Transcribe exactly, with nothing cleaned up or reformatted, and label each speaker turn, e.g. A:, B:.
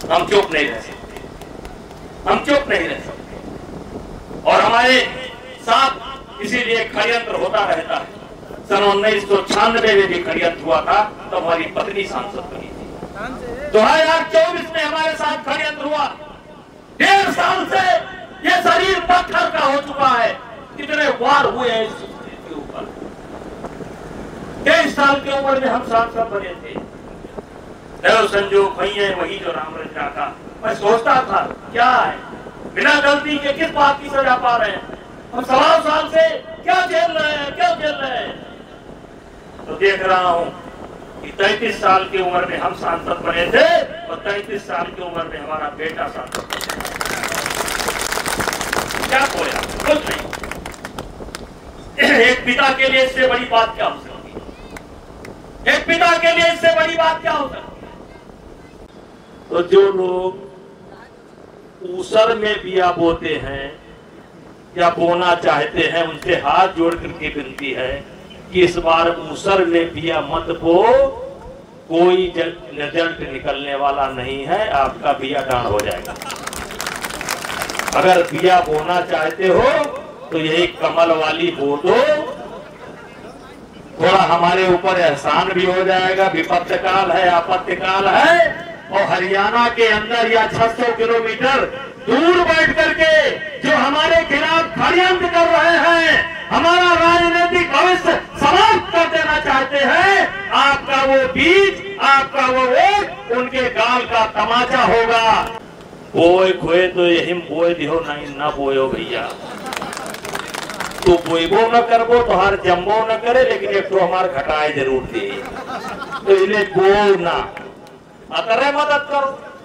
A: हम चुप नहीं रह सकते, हम चुप नहीं रह सकते। और हमारे साथ इसीलिए षड्यंत्र होता रहता है। सन उन्नीस सौ छियानवे में भी षड्यंत्र हुआ था, तो हमारी पत्नी सांसद बनी थी। दो हजार चौबीस में हमारे साथ षड्यंत्र हुआ। डेढ़ साल से ये शरीर पत्थर का हो चुका है। कितने वार हुए हैं इस के ऊपर। तेईस साल की उम्र में हम सांसद बने थे। देव संजोग वही है, वही जो राम रचा का। मैं सोचता था क्या है, बिना गलती के किस बात की सजा पा रहे हैं हम? सवा साल से क्या झेल रहे हैं, क्या झेल रहे हैं? तो देख रहा हूं कि तैतीस साल की उम्र में हम सांसद बने थे और तैतीस साल की उम्र में हमारा बेटा सांसद बने। क्या खोया? कुछ नहीं। एक पिता के लिए इससे बड़ी बात क्या हो सकती है? एक पिता के लिए इससे बड़ी बात क्या हो सकती है? तो जो लोग ऊसर में बिया बोते हैं या बोना चाहते हैं, उनसे हाथ जोड़ करके विनती है कि इस बार ऊसर में बिया मत बो, कोई रिजल्ट निकलने वाला नहीं है, आपका बिया डांड हो जाएगा। अगर बिया बोना चाहते हो तो यही कमल वाली बो दो, थोड़ा हमारे ऊपर एहसान भी हो जाएगा। विपत्ति काल है, आपत्ति काल है, और हरियाणा के अंदर या छह सौ किलोमीटर दूर बैठ करके जो हमारे खिलाफ षड्यंत्र कर रहे हैं, हमारा राजनीतिक भविष्य समाप्त कर देना चाहते हैं, आपका वो बीज, आपका वो वोट उनके गाल का तमाचा होगा। बोए खोए तो यही बोए दिहो, नहीं ना बोयो भैया। तो बोईबो न करबो तो हर जम्बो न करे, लेकिन एक तो हमारे घटाए जरूर दे। तो इन्हें बो ना अतरे मदद करो।